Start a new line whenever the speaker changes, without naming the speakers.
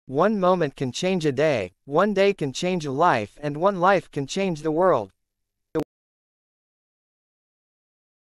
One moment can change a day, one day can change a life, and one life can change the world.